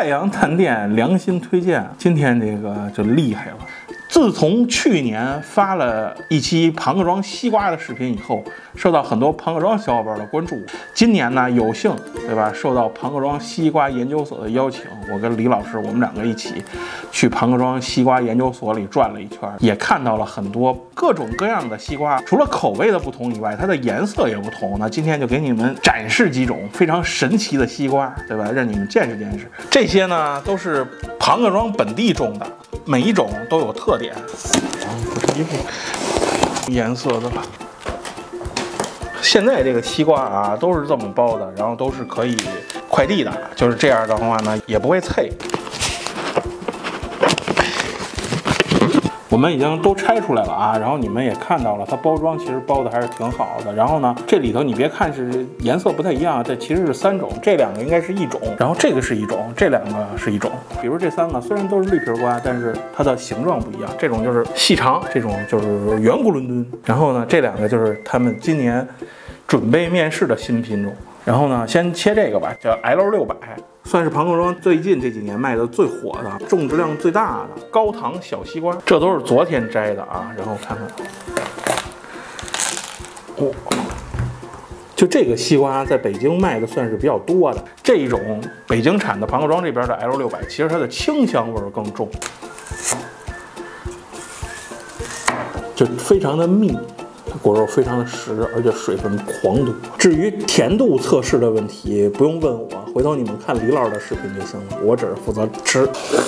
太阳探店良心推荐，今天这个就厉害了。自从去年发了一期庞各庄西瓜的视频以后，受到很多庞各庄小伙伴的关注。今年呢，有幸对吧，受到庞各庄西瓜研究所的邀请，我跟李老师我们两个一起去庞各庄西瓜研究所里转了一圈，也看到了很多各种各样的西瓜。除了口味的不同以外，它的颜色也不同。那今天就给你们展示几种非常神奇的西瓜，对吧？让你们见识见识。这些呢都是庞各庄本地种的，每一种都有特点。不是一副颜色的了。现在这个西瓜啊，都是这么包的，然后都是可以快递的，就是这样的话呢，也不会脆。我们已经都拆出来了啊，然后你们也看到了，它包装其实包的还是挺好的。然后呢，这里头你别看是颜色不太一样，这其实是3种，这2个应该是一种，然后这个是一种，这2个是一种。比如这3个虽然都是绿皮瓜，但是它的形状不一样，这种就是细长，这种就是圆咕伦敦。然后呢，这2个就是他们今年准备面世的新品种。然后呢，先切这个吧，叫 L600，算是庞各庄最近这几年卖的最火的、种植量最大的高糖小西瓜。这都是昨天摘的啊，然后看看，哦，就这个西瓜在北京卖的算是比较多的。这种北京产的庞各庄这边的 L600，其实它的清香味更重，就非常的密。果肉非常的实，而且水分狂多。至于甜度测试的问题，不用问我，回头你们看李老师的视频就行了，我只是负责吃。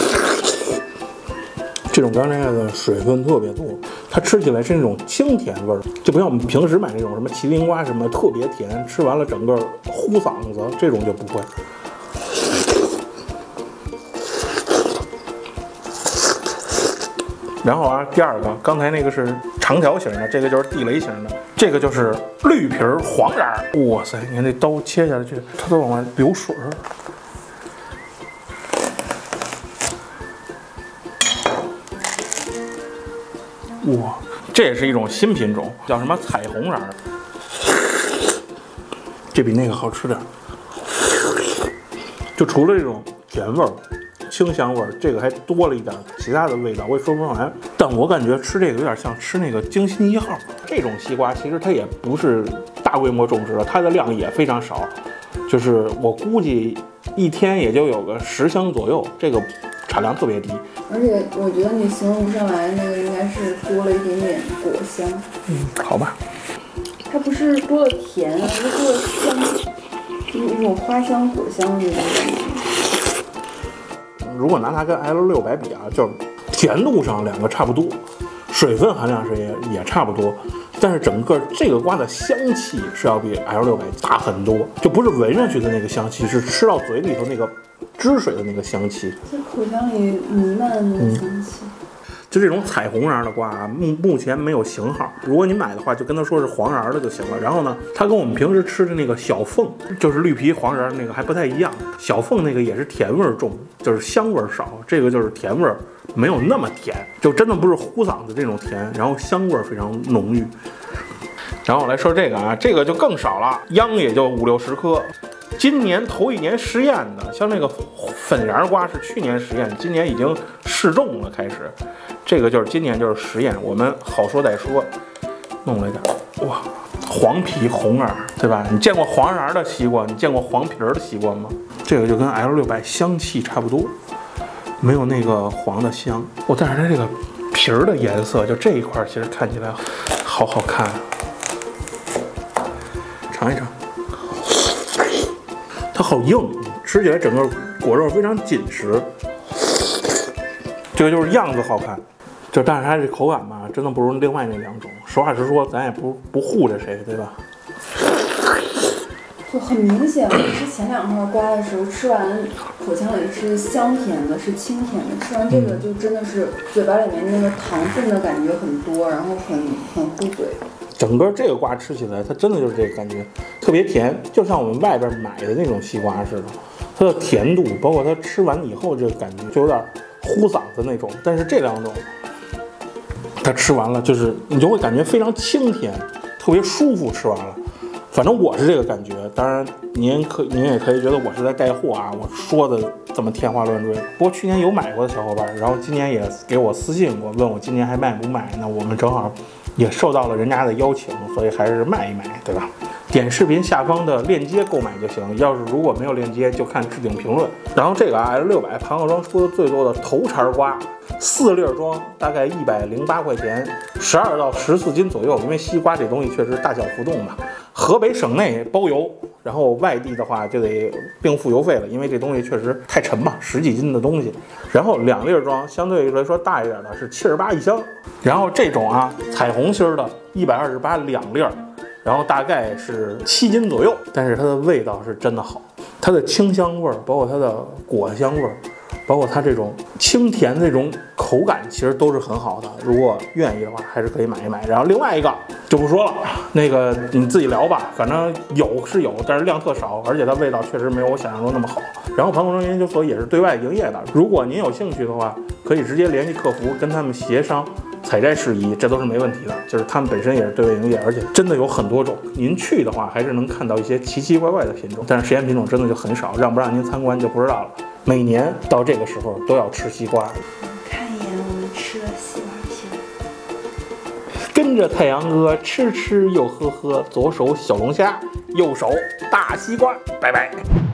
这种刚才的水分特别多，它吃起来是那种清甜味儿，就不像我们平时买那种什么麒麟瓜什么特别甜，吃完了整个糊嗓子，这种就不会。然后啊，第2个，刚才那个是长条形的，这个就是地雷型的，这个就是绿皮黄瓤。哇塞，你看这刀切下去，它都往外流水。哇，这也是一种新品种，叫什么彩虹瓤，这比那个好吃点。就除了这种甜味儿、清香味儿，这个还多了一点其他的味道，我也说不上来。但我感觉吃这个有点像吃那个京新1号。这种西瓜其实它也不是大规模种植的，它的量也非常少，就是我估计一天也就有个10箱左右，这个产量特别低。 而且我觉得你形容不上来，那个应该是多了一点点果香。 好吧。 它不是多了甜，而是多了香，就是一种花香果香的那种感觉。 如果拿它跟 L600比啊，就是甜度上2个差不多，水分含量是也差不多，但是整个这个瓜的香气是要比 L600大很多，就不是闻上去的那个香气，是吃到嘴里头那个汁水的那个香气， 在口腔里弥漫的那个香气。 就这种彩虹瓤的瓜啊，目前没有型号，如果你买的话，就跟他说是黄瓤的就行了。然后呢，它跟我们平时吃的那个小凤，就是绿皮黄瓤那个还不太一样。小凤那个也是甜味重，就是香味少，这个就是甜味没有那么甜，就真的不是糊嗓子这种甜，然后香味非常浓郁。然后我来说这个啊，这个就更少了，秧也就50-60颗。今年头1年实验的，像那个粉瓤瓜是去年实验，今年已经试种了开始。这个就是今年就是实验，我们好说歹说，弄了一点，哇，黄皮红瓤，对吧？你见过黄瓤的西瓜，你见过黄皮的西瓜吗？这个就跟 L600香气差不多，没有那个黄的香。但是它这个皮儿的颜色，就这一块其实看起来好好看。尝一尝。它好硬，吃起来整个果肉非常紧实，这个就是样子好看，但是它这口感吧，真的不如另外那2种。实话实说，咱也不护着谁，对吧？ 就很明显，我吃前2块瓜的时候，吃完口腔里是香甜的，是清甜的，吃完这个就真的是嘴巴里面那个糖分的感觉很多，然后很糊嘴。 整个这个瓜吃起来，它真的就是这个感觉，特别甜，就像我们外边买的那种西瓜似的。它的甜度，包括它吃完以后这个感觉，就有点糊嗓子那种。但是这2种，它吃完了就是你就会感觉非常清甜，特别舒服。吃完了， 反正我是这个感觉。当然您也可以觉得我是在带货啊，我说的这么天花乱坠。不过去年有买过的小伙伴，然后今年也给我私信过，问我今年还卖不卖。那我们正好也受到了人家的邀请，所以还是卖一卖，对吧？点视频下方的链接购买就行，要是如果没有链接，就看置顶评论。然后这个 L600庞各庄出的最多的头茬瓜，4粒装大概108块钱，12到14斤左右。因为西瓜这东西确实大小浮动嘛。河北省内包邮，然后外地的话就得并付邮费了，因为这东西确实太沉嘛，10几斤的东西。然后2粒装相对来说大一点的是78一箱，然后这种啊彩虹芯的128 2粒。然后大概是7斤左右，但是它的味道是真的好，它的清香味儿，包括它的果香味儿，包括它这种清甜的这种口感，其实都是很好的。如果愿意的话，还是可以买一买。然后另外一个就不说了，那个你自己聊吧，反正有是有，但是量特少，而且它味道确实没有我想象中那么好。然后庞各庄研究所也是对外营业的，如果您有兴趣的话，可以直接联系客服跟他们协商采摘事宜，这都是没问题的。就是他们本身也是对外营业，而且真的有很多种。您去的话，还是能看到一些奇奇怪怪的品种，但是实验品种真的就很少，让不让您参观就不知道了。每年到这个时候都要吃西瓜。 看一眼我们吃的西瓜皮， 跟着太阳哥吃吃又喝喝，左手小龙虾，右手大西瓜，拜拜。